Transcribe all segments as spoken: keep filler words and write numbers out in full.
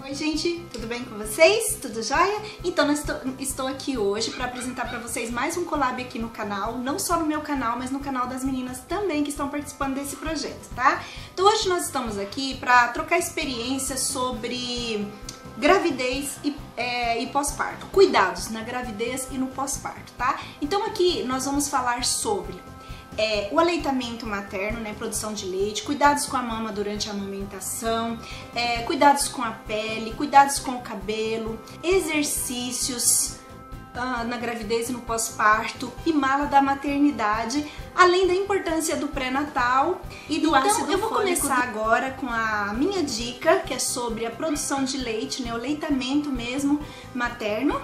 Oi gente, tudo bem com vocês? Tudo jóia? Então eu estou, estou aqui hoje para apresentar para vocês mais um collab aqui no canal, não só no meu canal, mas no canal das meninas também que estão participando desse projeto, tá? Então hoje nós estamos aqui para trocar experiências sobre gravidez e, é, e pós-parto, cuidados na gravidez e no pós-parto, tá? Então aqui nós vamos falar sobre É, o aleitamento materno, né, produção de leite, cuidados com a mama durante a amamentação, é, cuidados com a pele, cuidados com o cabelo, exercícios ah, na gravidez e no pós-parto e mala da maternidade, além da importância do pré-natal e do então, ácido eu vou começar agora com a minha dica, que é sobre a produção de leite, né, o aleitamento mesmo materno.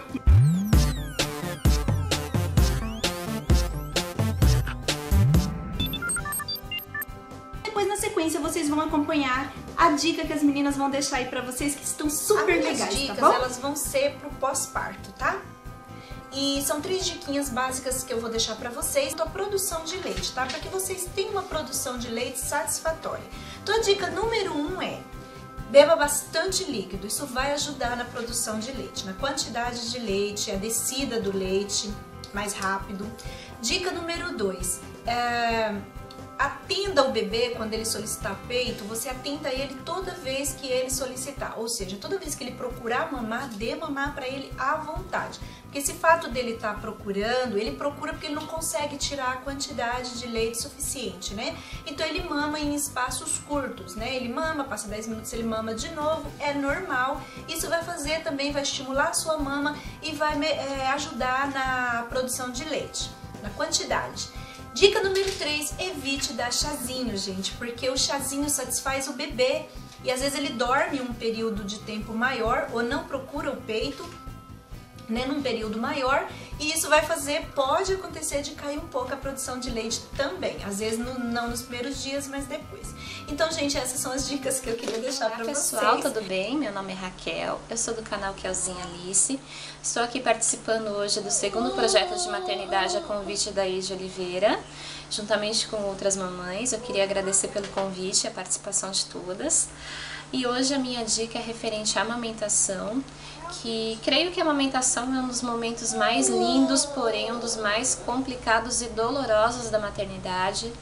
Depois, na sequência, vocês vão acompanhar a dica que as meninas vão deixar aí pra vocês, que estão super as legais, dicas, tá bom? Elas vão ser pro pós-parto, tá? E são três diquinhas básicas que eu vou deixar pra vocês. A produção de leite, tá? Pra que vocês tenham uma produção de leite satisfatória. Então, a dica número um é: beba bastante líquido. Isso vai ajudar na produção de leite, na quantidade de leite, a descida do leite mais rápido. Dica número dois, é... atenda o bebê quando ele solicitar peito, você atenta ele toda vez que ele solicitar, ou seja, toda vez que ele procurar mamar, dê mamar para ele à vontade. Porque esse fato dele estar procurando, ele procura porque ele não consegue tirar a quantidade de leite suficiente, né? Então ele mama em espaços curtos, né? Ele mama, passa dez minutos, ele mama de novo, é normal. Isso vai fazer também, vai estimular a sua mama e vai é, ajudar na produção de leite, na quantidade. Dica número três, evite dar chazinho, gente, porque o chazinho satisfaz o bebê e às vezes ele dorme um período de tempo maior ou não procura o peito, né, num período maior, e isso vai fazer, pode acontecer de cair um pouco a produção de leite também, às vezes no, não nos primeiros dias, mas depois. Então, gente, essas são as dicas que eu queria deixar para vocês. Olá, pessoal, tudo bem? Meu nome é Raquel, eu sou do canal Kelzinha Alice. Estou aqui participando hoje do segundo projeto de maternidade a convite da Ide Oliveira, juntamente com outras mamães. Eu queria agradecer pelo convite e a participação de todas. E hoje a minha dica é referente à amamentação, que creio que a amamentação é um dos momentos mais lindos, porém um dos mais complicados e dolorosos da maternidade.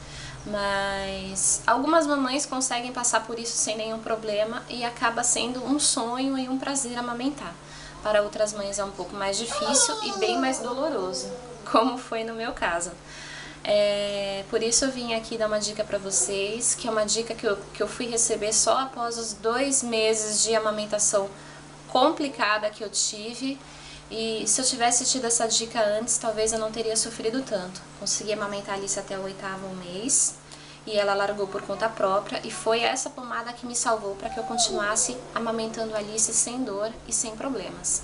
Mas algumas mamães conseguem passar por isso sem nenhum problema e acaba sendo um sonho e um prazer amamentar. Para outras mães é um pouco mais difícil e bem mais doloroso, como foi no meu caso. É, por isso eu vim aqui dar uma dica para vocês, que é uma dica que eu, que eu fui receber só após os dois meses de amamentação complicada que eu tive. E se eu tivesse tido essa dica antes, talvez eu não teria sofrido tanto. Consegui amamentar a Alice até o oitavo mês e ela largou por conta própria, e foi essa pomada que me salvou para que eu continuasse amamentando a Alice sem dor e sem problemas.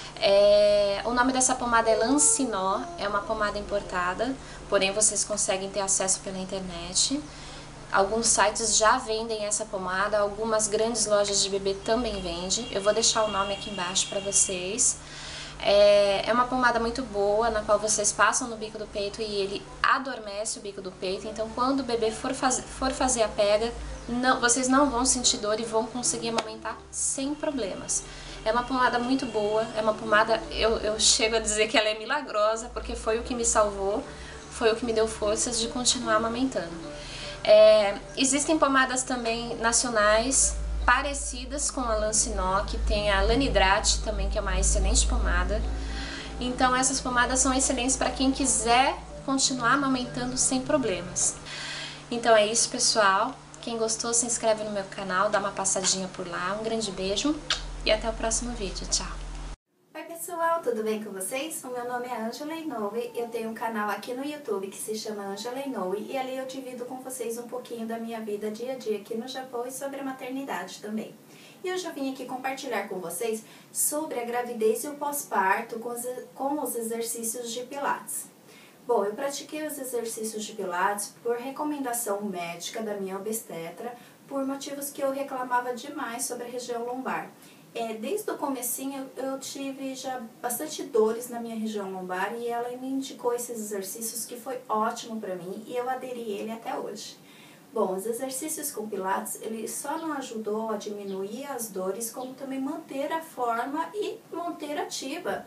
É, o nome dessa pomada é Lancinó, é uma pomada importada, porém vocês conseguem ter acesso pela internet. Alguns sites já vendem essa pomada, algumas grandes lojas de bebê também vendem. Eu vou deixar o nome aqui embaixo para vocês. É, é uma pomada muito boa, na qual vocês passam no bico do peito e ele adormece o bico do peito. Então quando o bebê for, faz, for fazer a pega, não, vocês não vão sentir dor e vão conseguir amamentar sem problemas. É uma pomada muito boa, é uma pomada, eu, eu chego a dizer que ela é milagrosa, porque foi o que me salvou, foi o que me deu forças de continuar amamentando. É, existem pomadas também nacionais parecidas com a Lancinó, que tem a Lanidrate também, que é uma excelente pomada. Então essas pomadas são excelentes para quem quiser continuar amamentando sem problemas. Então é isso, pessoal. Quem gostou, se inscreve no meu canal, dá uma passadinha por lá. Um grande beijo e até o próximo vídeo. Tchau! Oi pessoal, tudo bem com vocês? O meu nome é Angela Inoue, eu tenho um canal aqui no YouTube que se chama Angela Inoue e ali eu divido com vocês um pouquinho da minha vida dia a dia aqui no Japão e sobre a maternidade também. E hoje eu vim aqui compartilhar com vocês sobre a gravidez e o pós-parto com, os, com os exercícios de pilates. Bom, eu pratiquei os exercícios de pilates por recomendação médica da minha obstetra, por motivos que eu reclamava demais sobre a região lombar. É, desde o comecinho eu, eu tive já bastante dores na minha região lombar e ela me indicou esses exercícios que foi ótimo para mim e eu aderi ele até hoje. Bom, os exercícios com Pilates, ele só não ajudou a diminuir as dores, como também manter a forma e manter ativa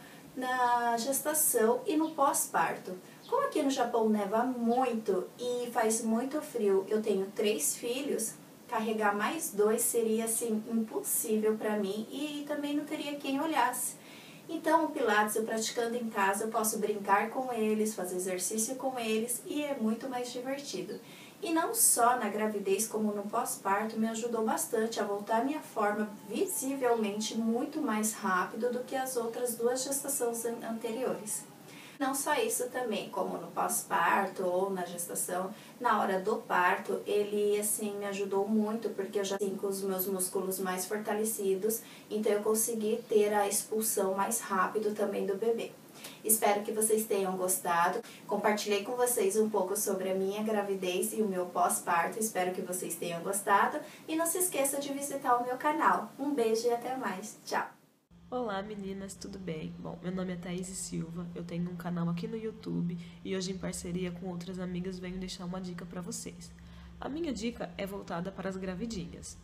na gestação e no pós-parto. Como aqui no Japão neva muito e faz muito frio, eu tenho três filhos, carregar mais dois seria assim impossível para mim e também não teria quem olhasse. Então o Pilates, eu praticando em casa, eu posso brincar com eles, fazer exercício com eles e é muito mais divertido. E não só na gravidez como no pós-parto, me ajudou bastante a voltar à minha forma visivelmente muito mais rápido do que as outras duas gestações anteriores. Não só isso também, como no pós-parto ou na gestação, na hora do parto, ele assim me ajudou muito, porque eu já tenho com os meus músculos mais fortalecidos, então eu consegui ter a expulsão mais rápido também do bebê. Espero que vocês tenham gostado. Compartilhei com vocês um pouco sobre a minha gravidez e o meu pós-parto. Espero que vocês tenham gostado. E não se esqueça de visitar o meu canal. Um beijo e até mais. Tchau! Olá meninas, tudo bem? Bom, meu nome é Thaís Silva, eu tenho um canal aqui no YouTube e hoje em parceria com outras amigas venho deixar uma dica para vocês. A minha dica é voltada para as gravidinhas.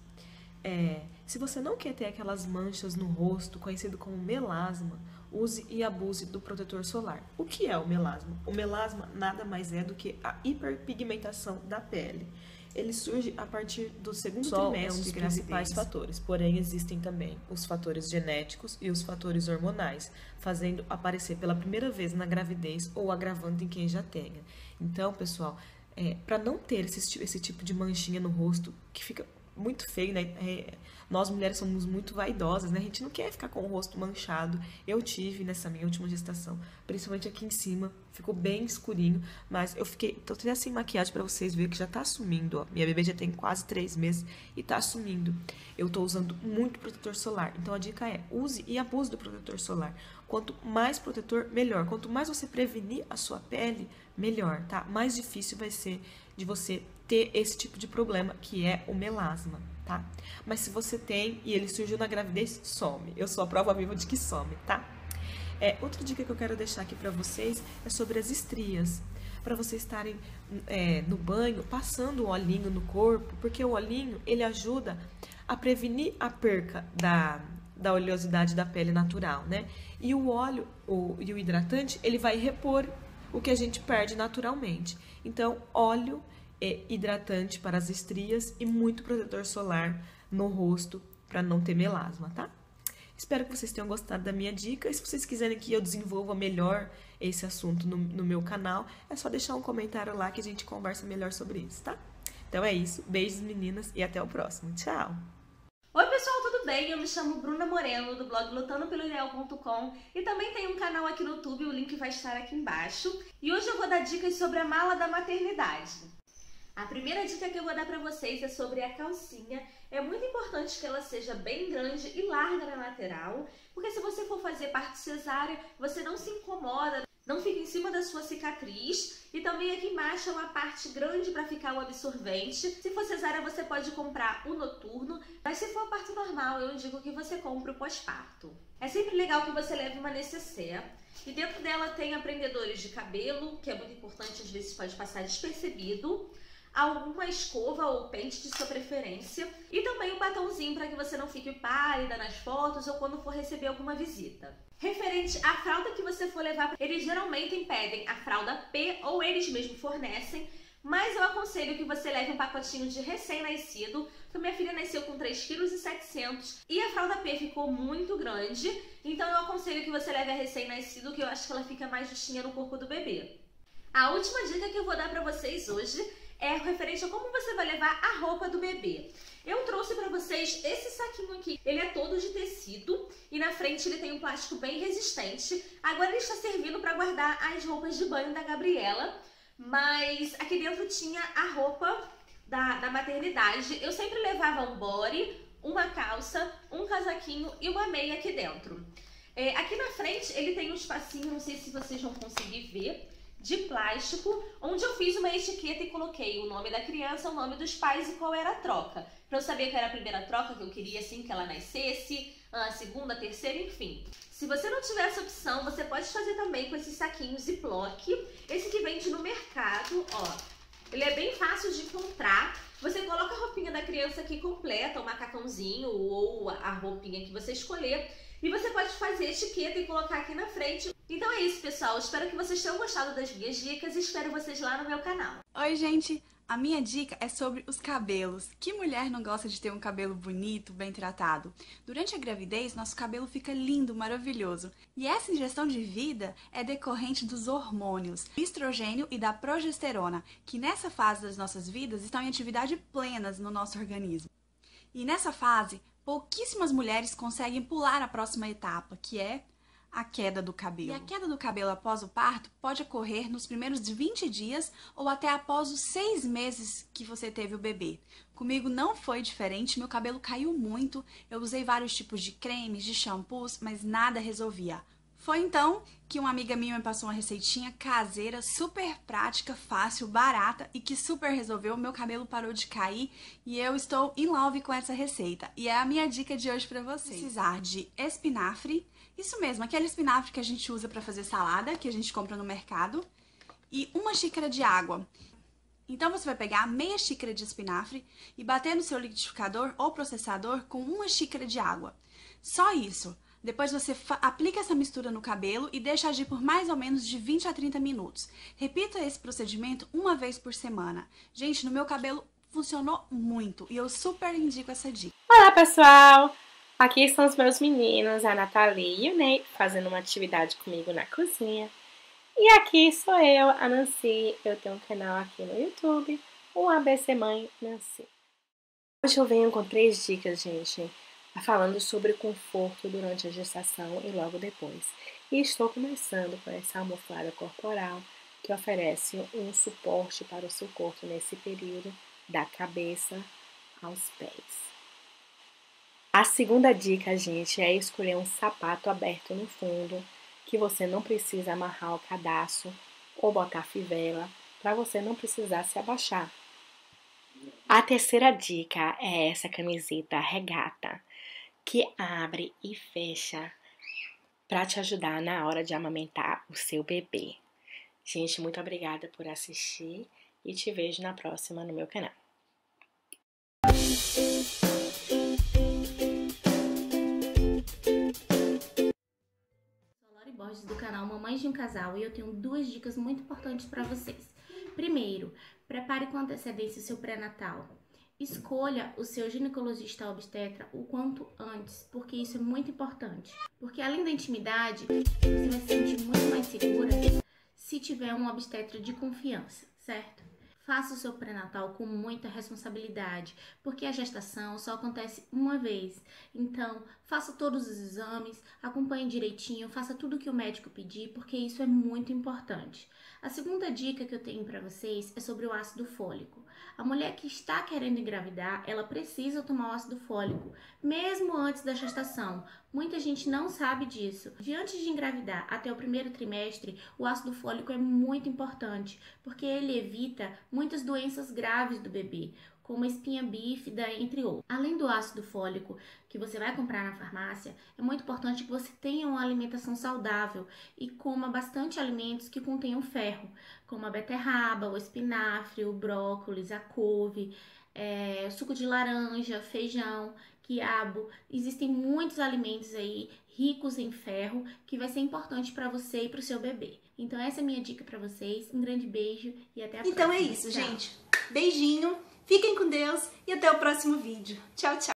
É, se você não quer ter aquelas manchas no rosto, conhecido como melasma, use e abuse do protetor solar. O que é o melasma? O melasma nada mais é do que a hiperpigmentação da pele. Ele surge a partir do segundo Sol trimestre é um dos de principais fatores, porém existem também os fatores genéticos e os fatores hormonais, fazendo aparecer pela primeira vez na gravidez ou agravando em quem já tenha. Então, pessoal, é, para não ter esse, esse tipo de manchinha no rosto, que fica muito feio, né? É, nós mulheres somos muito vaidosas, né? A gente não quer ficar com o rosto manchado. Eu tive nessa minha última gestação, principalmente aqui em cima, ficou bem escurinho, mas eu fiquei, tô até sem maquiagem pra vocês verem que já tá sumindo, ó. Minha bebê já tem quase três meses e tá sumindo. Eu tô usando muito protetor solar, então a dica é, use e abuse do protetor solar. Quanto mais protetor, melhor. Quanto mais você prevenir a sua pele, melhor, tá? Mais difícil vai ser de você ter esse tipo de problema, que é o melasma, tá? Mas se você tem e ele surgiu na gravidez, some. Eu sou a prova viva de que some, tá? É, outra dica que eu quero deixar aqui pra vocês é sobre as estrias. Para vocês estarem é, no banho, passando o olhinho no corpo, porque o olhinho, ele ajuda a prevenir a perca da, da oleosidade da pele natural, né? E o óleo o, e o hidratante, ele vai repor o que a gente perde naturalmente. Então, óleo é hidratante para as estrias e muito protetor solar no rosto para não ter melasma, tá? Espero que vocês tenham gostado da minha dica e se vocês quiserem que eu desenvolva melhor esse assunto no, no meu canal, é só deixar um comentário lá que a gente conversa melhor sobre isso, tá? Então é isso, beijos meninas e até o próximo, tchau! Oi pessoal, tudo bem? Eu me chamo Bruna Moreno, do blog lutando pelo ideal ponto com e também tenho um canal aqui no YouTube, o link vai estar aqui embaixo. E hoje eu vou dar dicas sobre a mala da maternidade. A primeira dica que eu vou dar pra vocês é sobre a calcinha. É muito importante que ela seja bem grande e larga na lateral, porque se você for fazer parte cesárea, você não se incomoda, não fica em cima da sua cicatriz. E também aqui embaixo é uma parte grande para ficar o absorvente. Se for cesárea, você pode comprar o noturno, mas se for parto normal, eu digo que você compre o pós-parto. É sempre legal que você leve uma nécessaire. E dentro dela tem prendedores de cabelo, que é muito importante, às vezes pode passar despercebido, alguma escova ou pente de sua preferência e também um batonzinho para que você não fique pálida nas fotos ou quando for receber alguma visita. Referente à fralda que você for levar, eles geralmente pedem a fralda P ou eles mesmos fornecem, mas eu aconselho que você leve um pacotinho de recém-nascido, porque minha filha nasceu com três vírgula sete quilos e a fralda P ficou muito grande, então eu aconselho que você leve a recém-nascido, que eu acho que ela fica mais justinha no corpo do bebê. A última dica que eu vou dar para vocês hoje é referente a como você vai levar a roupa do bebê. Eu trouxe para vocês esse saquinho aqui. Ele é todo de tecido e na frente ele tem um plástico bem resistente. Agora ele está servindo para guardar as roupas de banho da Gabriela, mas aqui dentro tinha a roupa da, da maternidade. Eu sempre levava um body, uma calça, um casaquinho e uma meia aqui dentro. É, aqui na frente ele tem um espacinho, não sei se vocês vão conseguir ver, de plástico, onde eu fiz uma etiqueta e coloquei o nome da criança, o nome dos pais e qual era a troca. Para eu saber que era a primeira troca que eu queria assim que ela nascesse, a segunda, a terceira, enfim. Se você não tiver essa opção, você pode fazer também com esses saquinhos Ziploc. Esse que vende no mercado, ó. Ele é bem fácil de encontrar. Você coloca a roupinha da criança aqui completa, o macacãozinho ou a roupinha que você escolher. E você pode fazer etiqueta e colocar aqui na frente. Então é isso, pessoal. Espero que vocês tenham gostado das minhas dicas e espero vocês lá no meu canal. Oi, gente! A minha dica é sobre os cabelos. Que mulher não gosta de ter um cabelo bonito, bem tratado? Durante a gravidez, nosso cabelo fica lindo, maravilhoso. E essa injeção de vida é decorrente dos hormônios, do estrogênio e da progesterona, que nessa fase das nossas vidas estão em atividade plenas no nosso organismo. E nessa fase, pouquíssimas mulheres conseguem pular a próxima etapa, que é a queda do cabelo. E a queda do cabelo após o parto pode ocorrer nos primeiros vinte dias ou até após os seis meses que você teve o bebê. Comigo não foi diferente, meu cabelo caiu muito, eu usei vários tipos de cremes, de shampoos, mas nada resolvia. Foi então que uma amiga minha me passou uma receitinha caseira, super prática, fácil, barata e que super resolveu. Meu cabelo parou de cair e eu estou in love com essa receita. E é a minha dica de hoje pra vocês. Precisar de espinafre, isso mesmo, aquele espinafre que a gente usa pra fazer salada, que a gente compra no mercado, e uma xícara de água. Então você vai pegar meia xícara de espinafre e bater no seu liquidificador ou processador com uma xícara de água. Só isso. Depois você aplica essa mistura no cabelo e deixa agir por mais ou menos de vinte a trinta minutos. Repita esse procedimento uma vez por semana. Gente, no meu cabelo funcionou muito e eu super indico essa dica. Olá, pessoal! Aqui estão os meus meninos, a Nathalie e o Ney, fazendo uma atividade comigo na cozinha. E aqui sou eu, a Nancy. Eu tenho um canal aqui no YouTube, o A B C Mãe Nancy. Hoje eu venho com três dicas, gente, falando sobre o conforto durante a gestação e logo depois. E estou começando com essa almofada corporal que oferece um suporte para o seu corpo nesse período, da cabeça aos pés. A segunda dica, gente, é escolher um sapato aberto no fundo, que você não precisa amarrar o cadarço ou botar fivela, para você não precisar se abaixar. A terceira dica é essa camiseta regata, que abre e fecha para te ajudar na hora de amamentar o seu bebê. Gente, muito obrigada por assistir e te vejo na próxima no meu canal. Sou a Lori Borges do canal Mamães de um Casal e eu tenho duas dicas muito importantes para vocês. Primeiro, prepare com antecedência o seu pré-natal. Escolha o seu ginecologista obstetra o quanto antes, porque isso é muito importante. Porque além da intimidade, você vai se sentir muito mais segura se tiver um obstetra de confiança, certo? Faça o seu pré-natal com muita responsabilidade, porque a gestação só acontece uma vez. Então, faça todos os exames, acompanhe direitinho, faça tudo o que o médico pedir, porque isso é muito importante. A segunda dica que eu tenho para vocês é sobre o ácido fólico. A mulher que está querendo engravidar, ela precisa tomar o ácido fólico, mesmo antes da gestação. Muita gente não sabe disso. De antes de engravidar até o primeiro trimestre, o ácido fólico é muito importante, porque ele evita muitas doenças graves do bebê, como a espinha bífida, entre outros. Além do ácido fólico que você vai comprar na farmácia, é muito importante que você tenha uma alimentação saudável e coma bastante alimentos que contenham ferro, como a beterraba, o espinafre, o brócolis, a couve, é, suco de laranja, feijão, quiabo. Existem muitos alimentos aí ricos em ferro que vai ser importante para você e para o seu bebê. Então essa é a minha dica para vocês. Um grande beijo e até a próxima. Então é isso, Tchau. gente. Beijinho, fiquem com Deus e até o próximo vídeo. Tchau, tchau.